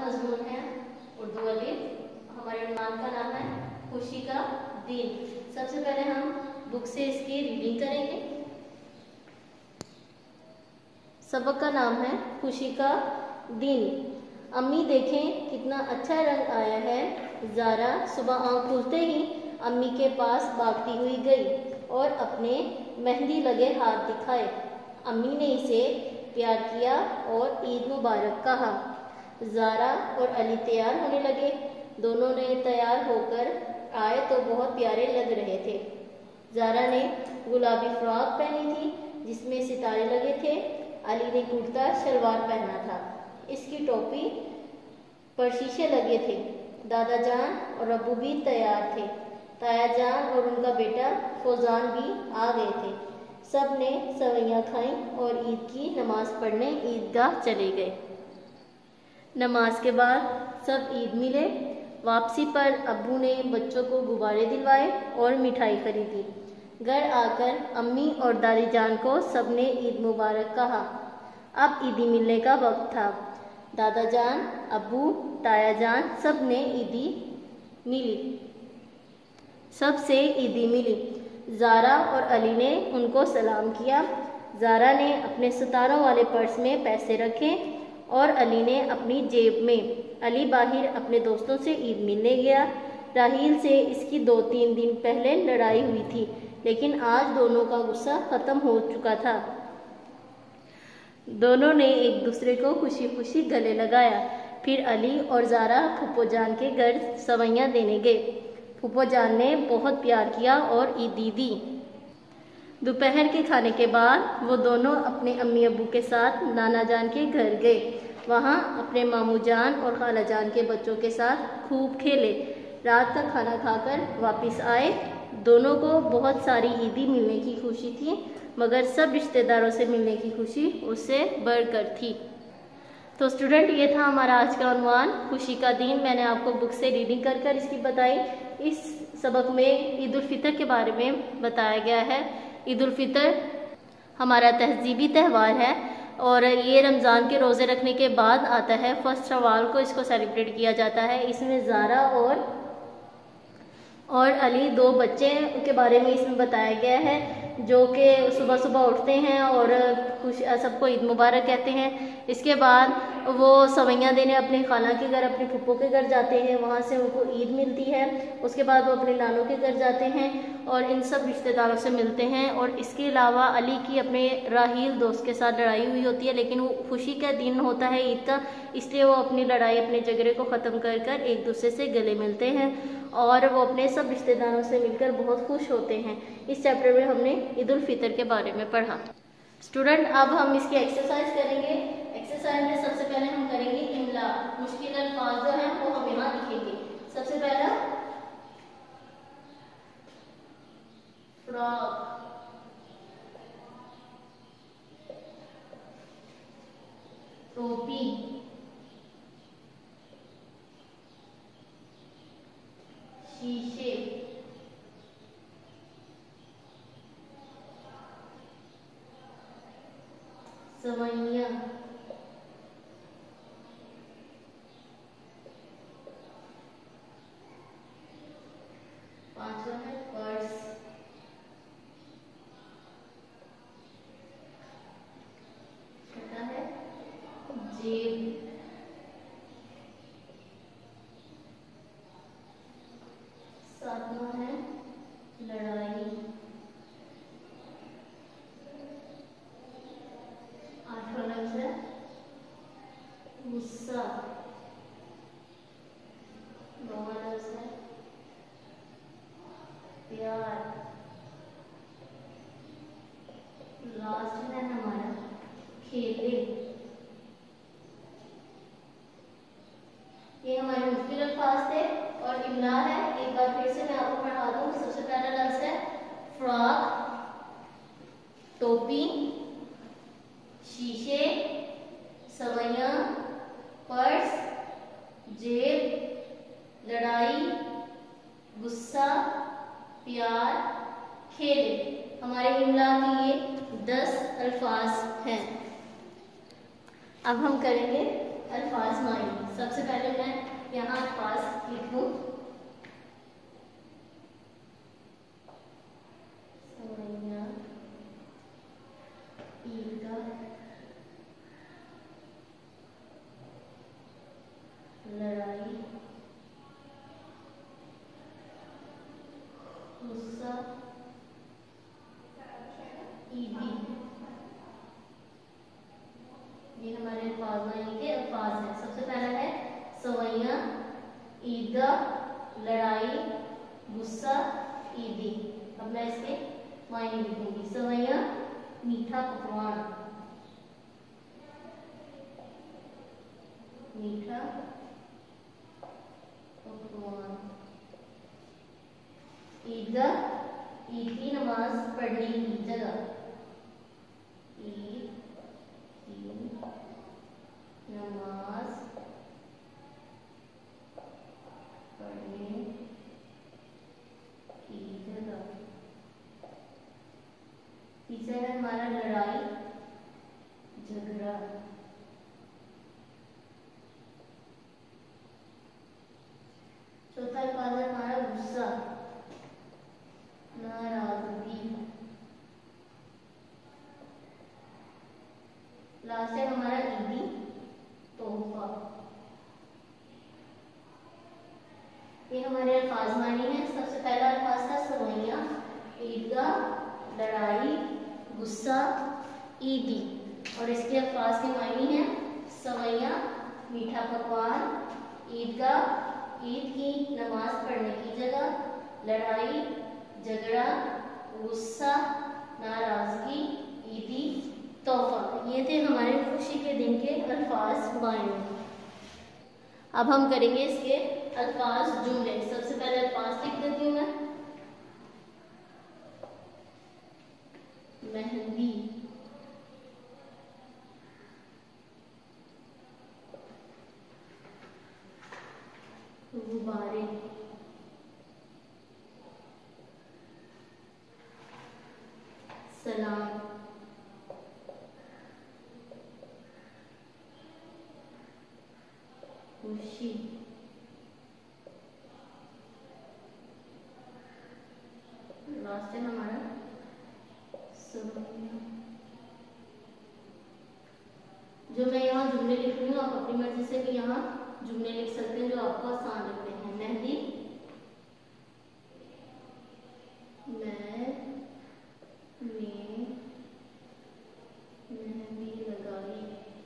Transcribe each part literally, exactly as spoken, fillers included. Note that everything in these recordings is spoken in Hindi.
मजमून है उर्दू अलिफ। हमारे उन्वान का नाम है खुशी का दिन। सबसे पहले हम बुक से इसकी रीडिंग करेंगे। सबक का नाम है खुशी का दिन। अम्मी देखें कितना अच्छा रंग आया है। ज़ारा सुबह आँख खुलते ही अम्मी के पास भागती हुई गई और अपने मेहंदी लगे हाथ दिखाए। अम्मी ने इसे प्यार किया और ईद मुबारक कहा। ज़ारा और अली तैयार होने लगे। दोनों ने तैयार होकर आए तो बहुत प्यारे लग रहे थे। ज़ारा ने गुलाबी फ्रॉक पहनी थी जिसमें सितारे लगे थे। अली ने कुर्ता शलवार पहना था। इसकी टोपी पर शीशे लगे थे। दादा जान और अब्बू भी तैयार थे। ताया जान और उनका बेटा फौजान भी आ गए थे। सब ने सवैयाँ खाईं और ईद की नमाज पढ़ने ईदगाह चले गए। नमाज के बाद सब ईद मिले। वापसी पर अब्बू ने बच्चों को गुब्बारे दिलवाए और मिठाई खरीदी। घर आकर अम्मी और दादी जान को सबने ईद मुबारक कहा। अब ईदी मिलने का वक्त था। दादा जान, अब्बू, ताया जान सब ने ईदी मिली सबसे ईदी मिली। ज़ारा और अली ने उनको सलाम किया। ज़ारा ने अपने सितारों वाले पर्स में पैसे रखे और अली ने अपनी जेब में। अली बाहर अपने दोस्तों से ईद मिलने गया। राहील से इसकी दो तीन दिन पहले लड़ाई हुई थी, लेकिन आज दोनों का गुस्सा ख़त्म हो चुका था। दोनों ने एक दूसरे को खुशी खुशी गले लगाया। फिर अली और ज़ारा फूफो जान के घर सवैयाँ देने गए। फूफो जान ने बहुत प्यार किया और ईदी दी। दोपहर के खाने के बाद वो दोनों अपने अम्मी अब्बू के साथ नाना जान के घर गए। वहाँ अपने मामू जान और खाला जान के बच्चों के साथ खूब खेले। रात का खाना खाकर वापस आए। दोनों को बहुत सारी ईदी मिलने की खुशी थी, मगर सब रिश्तेदारों से मिलने की खुशी उससे बढ़कर थी। तो स्टूडेंट, ये था हमारा आज का उन्वान खुशी का दिन। मैंने आपको बुक से रीडिंग कर कर इसकी बताई। इस सबक में ईद उल फितर के बारे में बताया गया है। ईद उल फितर हमारा तहजीबी त्यौहार है और ये रमज़ान के रोज़े रखने के बाद आता है। फर्स्ट शवाल को इसको सेलिब्रेट किया जाता है। इसमें ज़ारा और और अली दो बच्चे के बारे में इसमें बताया गया है, जो कि सुबह सुबह उठते हैं और खुश सबको ईद मुबारक कहते हैं। इसके बाद वो सवैयाँ देने अपने खाला के घर, अपने फूफो के घर जाते हैं। वहाँ से उनको ईद मिलती है। उसके बाद वो अपने नानों के घर जाते हैं और इन सब रिश्तेदारों से मिलते हैं। और इसके अलावा अली की अपने राहील दोस्त के साथ लड़ाई हुई होती है, लेकिन वो खुशी का दिन होता है ईद का, इसलिए वो अपनी लड़ाई, अपने झगड़े को ख़त्म कर कर एक दूसरे से गले मिलते हैं और वो अपने सब रिश्तेदारों से मिलकर बहुत खुश होते हैं। इस चैप्टर में हमने ईद उल फितर के बारे में पढ़ा। स्टूडेंट, अब हम इसकी एक्सरसाइज करेंगे। एक्सरसाइज में सबसे पहले हम करेंगे इमला। मुश्किल अल्फाज जो हैं वो हम यहाँ लिखेंगे। सबसे पहला फ्रॉक, टोपी, शीशे, सवैयाँ, पांचवा है पर्स, छठा है जेब, सातवां है लड़ाई, आठवां लफ्ज़ है गुस्सा, नौवां लफ्ज़ है प्यार, लास्ट है हमारा खेले। ये हमारे मुश्किल अल्फाज थे और इमला है। एक बार फिर से मैं आपको पढ़ा दूं। सबसे पहला लफ्ज़ है फ्रॉक, टोपी, शीशे, सवैयाँ, पर्स, जेब, लड़ाई, गुस्सा, प्यार, खेले। हमारे इमला की ये दस अल्फाज हैं। अब हम करेंगे अल्फाज मायने। सबसे पहले मैं यहाँ अल्फाज लिखूं। सवैया, ईदगाह, लड़ाई, गुस्सा, ईदी, ये हमारे अल्फाज मायने के अल्फाज हैं। सबसे पहला है सवैया, ईदगाह, लड़ाई, गुस्सा, ईदी। अब मैं इसके मायने लिखूंगी। सवैया मीठा पकवान, मीठा पकवान। ईदगाह ईद की नमाज पढ़ने की जगह, ईद की नमाज पढ़ने की जगह। तीसरा है हमारा लड़ाई झगड़ा, चौथा अल्फाज है हमारा गुस्सा नाराजगी। लास्ट है हमारा ईदी तोहफा। ये हमारे अल्फाज मानी है। सबसे पहला अल्फाज था सवैया, ईदगाह, लड़ाई, गुस्सा, ईदी। और इसके अल्फाज के मायने हैं सवैया मीठा पकवान, ईदगाह ईद की नमाज पढ़ने की जगह, लड़ाई झगड़ा, गुस्सा नाराजगी, ईदी तोहफा। ये थे हमारे खुशी के दिन के अल्फाज मायने। अब हम करेंगे इसके अल्फाज जुमले। सबसे पहले अल्फाज लिख देती हूँ मैं। मेहंदी, गुब्बारे, सलाम, खुशी, लास्ट है हमारा सवैया। जो मैं यहाँ जुमले लिख रही हूँ, आप अपनी मर्जी से भी यहाँ जुमले लिख सकते हैं जो आपको आसान लगते हैं। मेहंदी, मैं ने मेहंदी लगाई,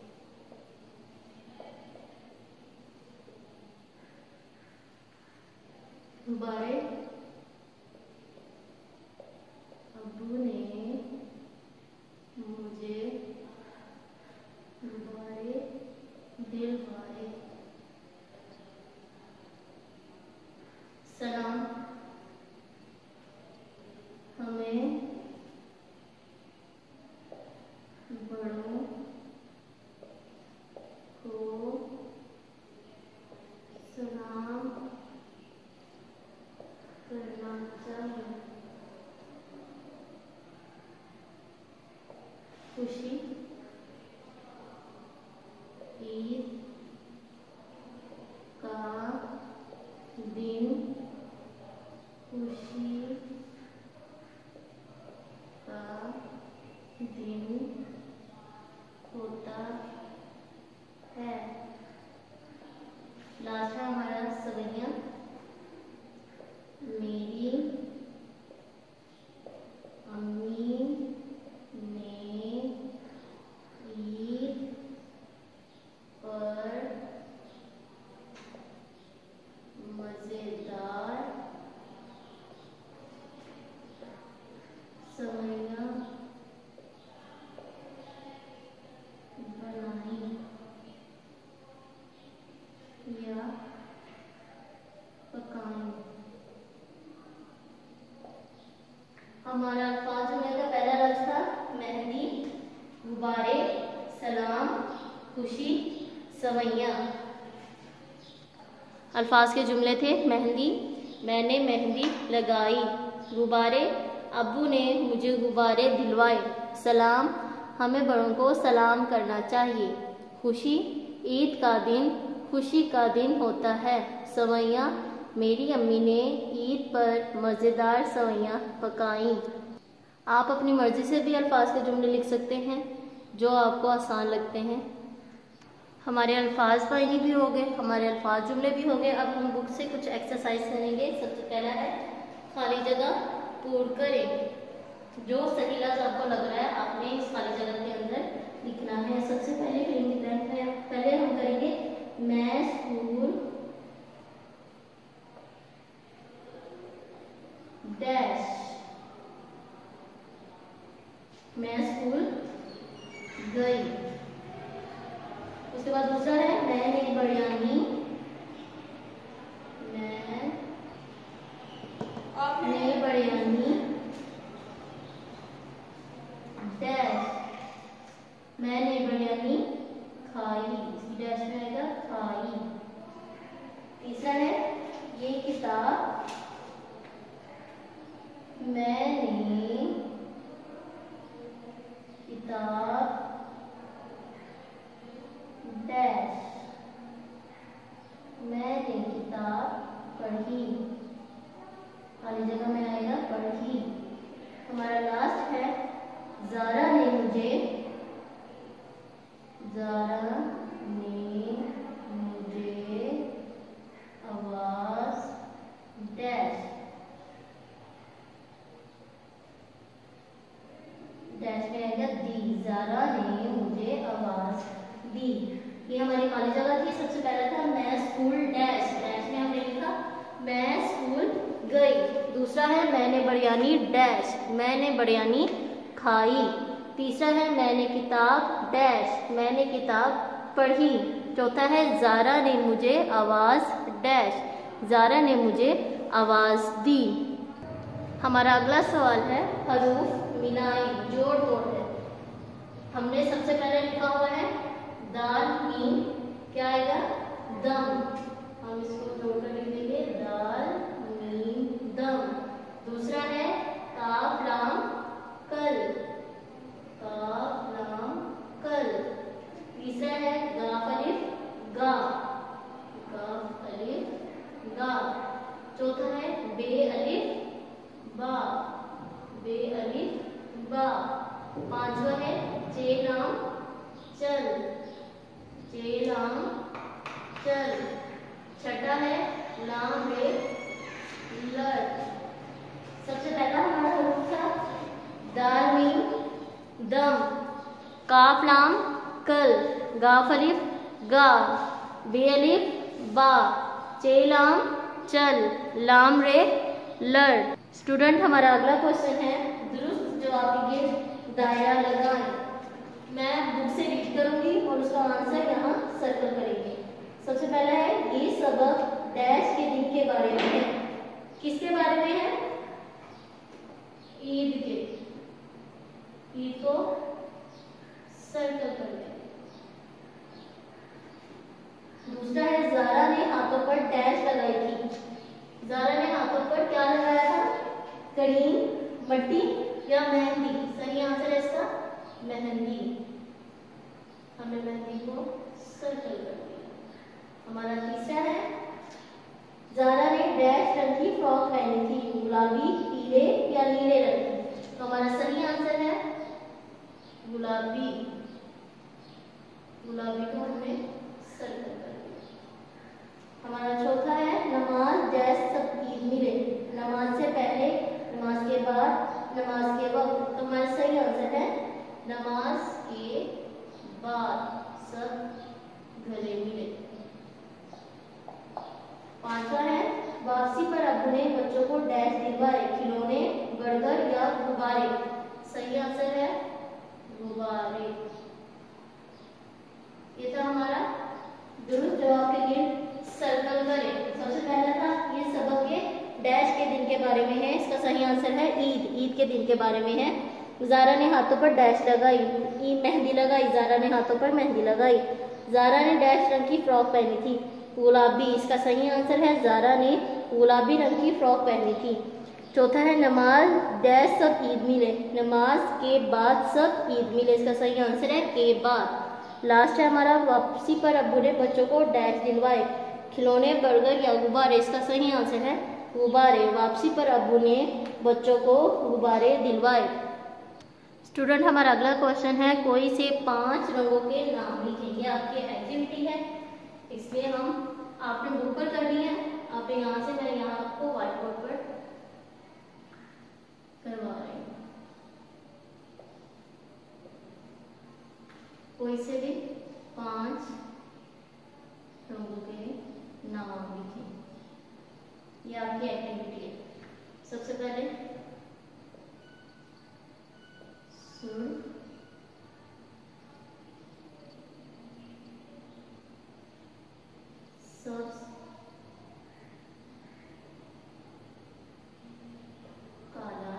गुब्बारे, अब्बू ने मुझे गुब्बारे दिलवाए। सलाम, हमें बड़ों को सलाम करना चाहिए। खुशी, ईद का दिन खुशी का दिन होता है। लास्ट है हमारा सवैया। मेरी अम्मी ने ईद पर मजेदार सवैया बनाई या पकाई। हमारा अल्फाज जुमले का पहला लफ्ज था मेहंदी, गुब्बारे, सलाम, खुशी, सवैया। अल्फाज के जुमले थे मेहंदी, मैंने मेहंदी लगाई, गुब्बारे, अब्बू ने मुझे गुब्बारे दिलवाए, सलाम, हमें बड़ों को सलाम करना चाहिए, खुशी, ईद का दिन खुशी का दिन होता है। सवैयाँ, मेरी अम्मी ने ईद पर मज़ेदार सवैयाँ पकाईं। आप अपनी मर्ज़ी से भी अल्फाज के जुमले लिख सकते हैं जो आपको आसान लगते हैं। हमारे अल्फाज पाइनी भी हो गए, हमारे अल्फाज जुमले भी हो गए। अब हम बुक से कुछ एक्सरसाइज करेंगे। सबसे पहला है खाली जगह पूर्ण करें। जो सही लफ्ज़ आपको लग रहा है आपने इस खाली जगह के अंदर लिखना है। सबसे पहले करेंगे पहले हम करेंगे मैं स्कूल डैश, मैं स्कूल गई। उसके बाद दूसरा है मैंने बिरयानी, मैंने बिरयानी डैश, मैंने बिरयानी खाई। इसकी डैश में आएगा खाई। तीसरा है ये किताब मैंने किताब डैश, मैंने किताब पढ़ी। खाली जगह में आएगा पढ़ी। हमारा लास्ट है ज़ारा ने मुझे, ज़ारा ने मुझे आवाज़ डैश, डैश में आएगा दी। ज़ारा ने मुझे आवाज़ दी। ये हमारी खाली जगह थी। सबसे पहला था मैं स्कूल डैश, डैश में हमने लिखा मैं स्कूल गई। दूसरा है मैंने बिरयानी डैश, मैंने बिरयानी खाई। तीसरा है मैंने किताब डैश, मैंने किताब पढ़ी। चौथा है ज़ारा ने मुझे आवाज़ डैश, ज़ारा ने मुझे आवाज़ दी। हमारा अगला सवाल है हरूफ मिलाई, जोड़ तोड़ है। हमने सबसे पहले लिखा हुआ है दाल मीम, क्या आएगा दम। हम इसको जोड़कर लिख देंगे दाल मीम दम। दूसरा है काफ लाम कल, काफ लाम कल। तीसरा है गाफ अलिफ गा, गाफ अलिफ गा। चौथा है बे अलिफ बा, बे अलिफ बा। पांचवा है चे लाम चल, चे लाम चल। छठा है लाम रे लड़। सबसे पहला हमारा हरूफ था दाल मीम दम, काफ लाम कल, गाफ अलिफ गा, बे अलिफ बा, चे लाम चल, लाम रे लड़। स्टूडेंट, हमारा अगला क्वेश्चन है दुरुस्त जवाब के दायरा लगाएं। मैं बुक से रीड करूंगी और उसका आंसर यहाँ सर्कल करेंगे। सबसे पहला है ये सबक डैश के दिन के बारे में है। किसके बारे में है? ईद के। ईद को सर्कल कर देंगे। दूसरा है ज़ारा ने हाथों पर डैश लगाई थी। ज़ारा ने हाथों पर क्या लगाया था? करीम, मट्टी या मेहंदी। सही आंसर है इसका मेहंदी। हमने मेहंदी को सर्कल कर दिया। हमारा तीसरा है ज़ारा ने डैश रंग की फ्रॉक पहनी थी, गुलाबी, पीले या नीले रंग की। तो हमारा सही आंसर है गुलाबी। गुलाबी को हमने सर्कल कर दिया। हमारा चौथा है नमाज डैश सब ईद मिले। नमाज से पहले, नमाज के बाद, नमाज के वक्त। तो हमारा सही आंसर है नमाज के बाद सब गले मिले। पांचवा है वापसी पर अब्बू ने बच्चों को डैश दिलवाए, खिलौने, बर्गर या गुब्बारे। सही आंसर है गुब्बारे। ये था हमारा दुरुस्त जवाब के लिए सर्कल करें। सबसे पहला था ये सबक के डैश के दिन के बारे में है। इसका सही आंसर है ईद, ईद के दिन के बारे में है। ज़ारा ने हाथों पर डैश लगाई, ईद मेहंदी लगाई। ज़ारा ने हाथों पर मेहंदी लगाई। ज़ारा ने डैश रंग की फ्रॉक पहनी थी, गुलाबी। इसका सही आंसर है ज़ारा ने गुलाबी रंग की फ्रॉक पहनी थी। चौथा है नमाज डैश सब ईद मिले, नमाज के बाद सब ईद मिले। इसका सही आंसर है के बाद। लास्ट है हमारा, वापसी पर अब्बू ने बच्चों को डैश दिलवाए, खिलौने, बर्गर या गुब्बारे। इसका सही आंसर है गुब्बारे। वापसी पर अब्बू ने बच्चों को गुब्बारे दिलवाए। स्टूडेंट हमारा अगला क्वेश्चन है, कोई से पांच रंगों के नाम लिखेंगे। आपकी एक्टिविटी है, इसलिए हम आपने बुक पर करनी है। आप यहाँ से, मैं यहाँ आपको व्हाइट बोर्ड पर करवा रही हूँ। कोई से भी पांच रंगों के नाम लिखें, ये आपकी एक्टिविटी है। सबसे पहले सुर, सब्ज, काला,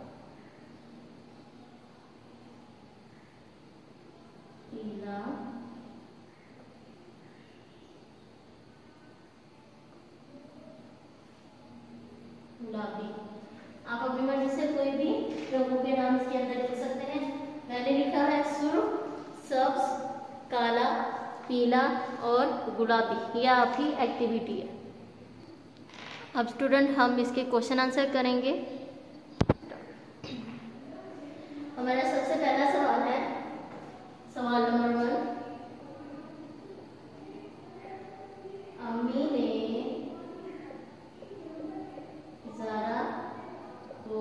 पीला, गुलाबी। आप अपनी मर्जी से कोई भी रंगों के नाम इसके अंदर लिख सकते हैं। मैंने लिखा है सुर्ख, सब्ज, काला, पीला और गुलाबी। यह आपकी एक्टिविटी है। अब स्टूडेंट हम इसके क्वेश्चन आंसर करेंगे। हमारा सबसे पहला सवाल है, सवाल नंबर वन, अम्मी ने ज़ारा को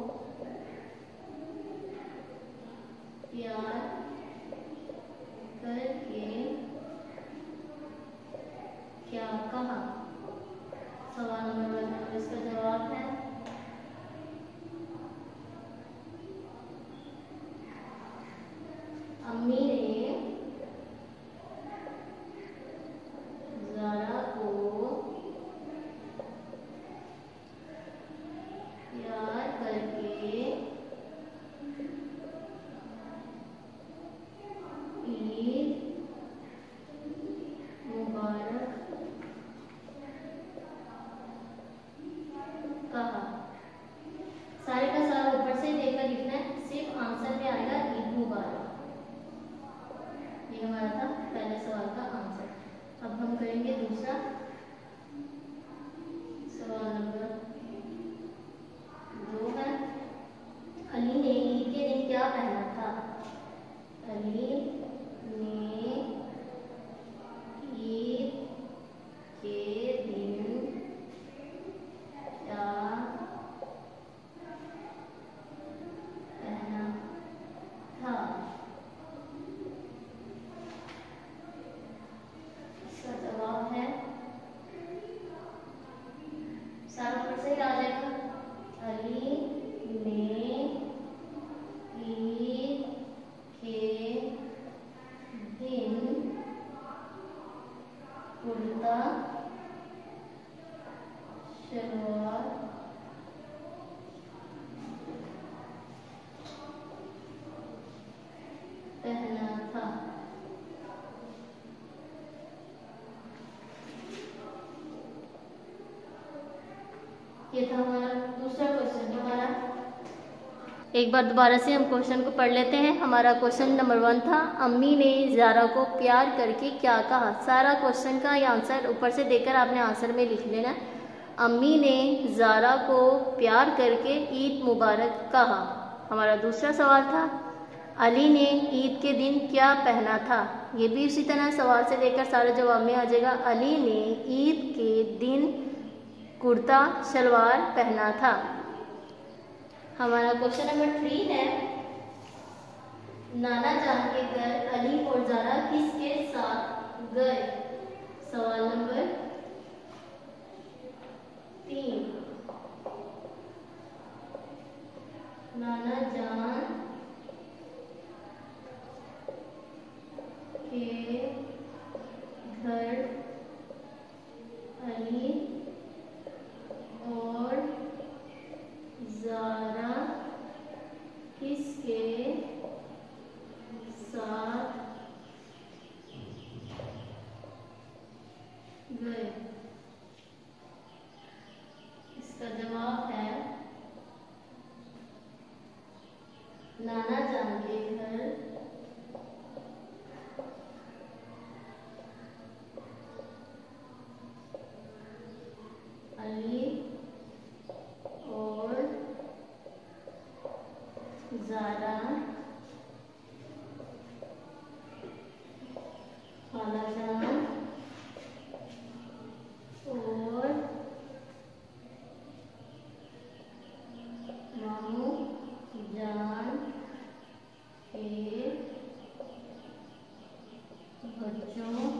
प्यार करके क्या कहा? सवाल नंबर वन, और इसका जवाब है अम्मी ने ज़ारा को प्यार करके ईद मुबारक कहा। सारे का सारा ऊपर से देखकर लिखना है, सिर्फ आंसर में आएगा ईद मुबारक। ये हमारा था पहले सवाल का आंसर। अब हम करेंगे दूसरा सवाल नंबर दो है, अली ने ईद के दिन क्या पहना था? अली ने ईद के दिन क्या पहना था? इसका जवाब है, सारा ऊपर से ही आ जाएगा, अली ने ईद के दिन कुर्ता शलवार पहना था। ये था हमारा दूसरा क्वेश्चन। हमारा एक बार दोबारा से हम क्वेश्चन को पढ़ लेते हैं। हमारा क्वेश्चन नंबर वन था, अम्मी ने ज़ारा को प्यार करके क्या कहा? सारा क्वेश्चन का ये आंसर ऊपर से देकर आपने आंसर में लिख लेना। अम्मी ने ज़ारा को प्यार करके ईद मुबारक कहा। हमारा दूसरा सवाल था, अली ने ईद के दिन क्या पहना था? ये भी उसी तरह सवाल से लेकर सारे जवाब में आ जाएगा, अली ने ईद के दिन कुर्ता शलवार पहना था। हमारा क्वेश्चन नंबर थ्री है, नाना जान के घर अली और ज़ारा किसके साथ गए? सवाल नंबर तीन, नाना जान के घर अली और ज़ारा किसके साथ गए? इसका जवाब है, नाना जान के घर ज़ारा, खालाजान और मामू जान के बच्चों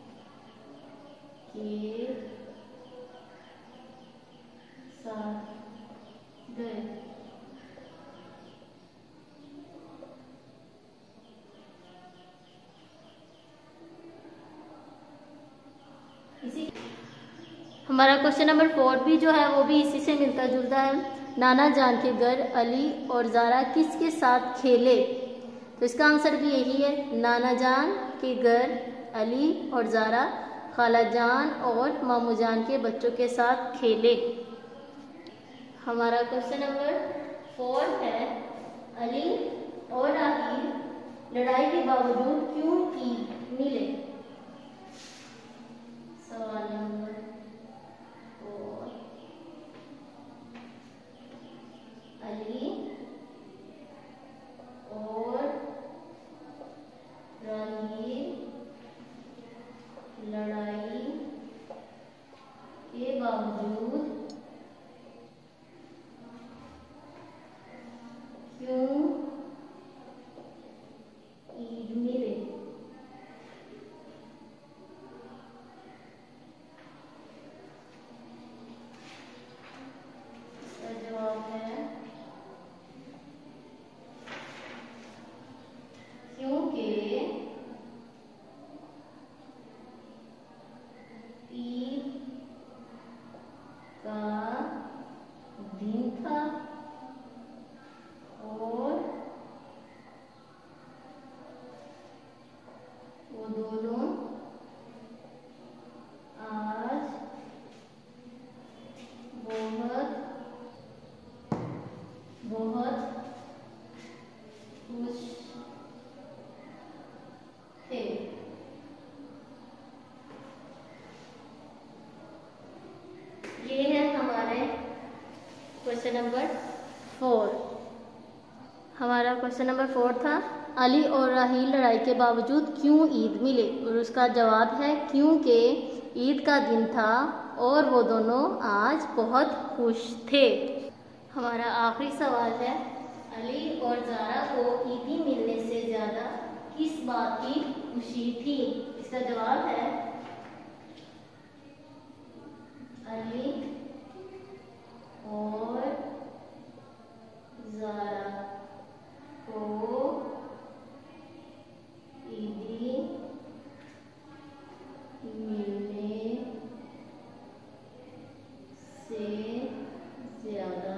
के साथ गए। इसी हमारा क्वेश्चन नंबर फोर भी जो है वो भी इसी से मिलता जुलता है। नाना जान के घर अली और ज़ारा किसके साथ खेले? तो इसका आंसर भी यही है, नाना जान के घर अली और ज़ारा खाला जान और मामू जान के बच्चों के साथ खेले। हमारा क्वेश्चन नंबर फोर है, अली और राहील लड़ाई के बावजूद क्यों ईद मिले? सवाल नंबर फोर, अली और राहील लड़ाई के बावजूद क्यों ईद मिले? इसका जवाब है क्योंकि ईद का दिन था और वो दोनों आज बहुत बहुत खुश थे। ये है हमारे क्वेश्चन नंबर फोर। हमारा क्वेश्चन नंबर फोर था, अली और राहील लड़ाई के बावजूद क्यों ईद मिले? और उसका जवाब है क्योंकि ईद का दिन था और वो दोनों आज बहुत खुश थे। हमारा आखिरी सवाल है, अली और ज़ारा को ईदी मिलने से ज़्यादा किस बात की खुशी थी? इसका जवाब है अली और ज़ारा को ईदी मिलने से ज़्यादा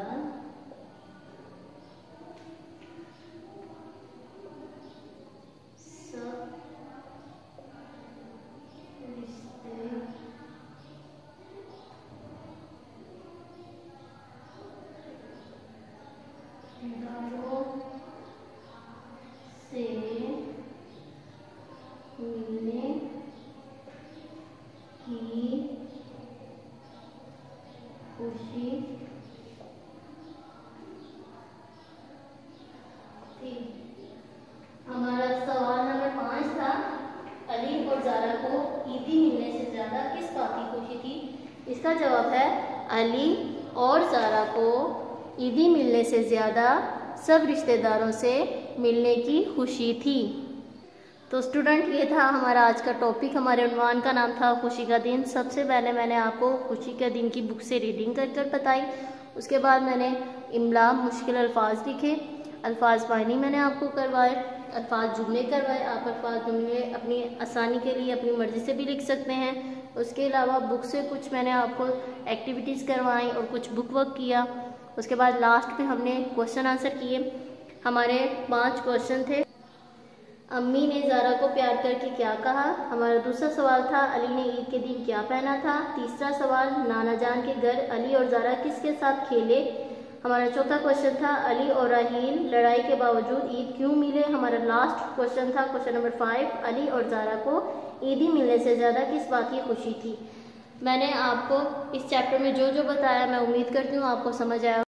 सब रिश्तेदारों से मिलने की खुशी थी। हमारा सवाल नंबर पाँच था, अली और ज़ारा को ईदी मिलने से ज़्यादा किस बात की खुशी थी? इसका जवाब है अली और ज़ारा को ईदी मिलने से ज़्यादा सब रिश्तेदारों से मिलने की खुशी थी। तो स्टूडेंट, ये था हमारा आज का टॉपिक। हमारे उन्वान का नाम था खुशी का दिन। सबसे पहले मैंने आपको खुशी के दिन की बुक से रीडिंग कर कर बताई। उसके बाद मैंने इमला मुश्किल अल्फाज लिखे, अल्फाज पानी मैंने आपको करवाए, अल्फाज जुमले करवाए। आप अल्फाज जुमले अपनी आसानी के लिए अपनी मर्ज़ी से भी लिख सकते हैं। उसके अलावा बुक से कुछ मैंने आपको एक्टिविटीज़ करवाई और कुछ बुक वर्क किया। उसके बाद लास्ट में हमने क्वेश्चन आंसर किए। हमारे पांच क्वेश्चन थे। अम्मी ने ज़ारा को प्यार करके क्या कहा? हमारा दूसरा सवाल था, अली ने ईद के दिन क्या पहना था? तीसरा सवाल, नाना जान के घर अली और ज़ारा किसके साथ खेले? हमारा चौथा क्वेश्चन था, अली और राहील लड़ाई के बावजूद ईद क्यों मिले? हमारा लास्ट क्वेश्चन था क्वेश्चन नंबर फाइव, अली और ज़ारा को ईदी मिलने से ज़्यादा किस बात की खुशी थी? मैंने आपको इस चैप्टर में जो जो बताया मैं उम्मीद करती हूँ आपको समझ आया।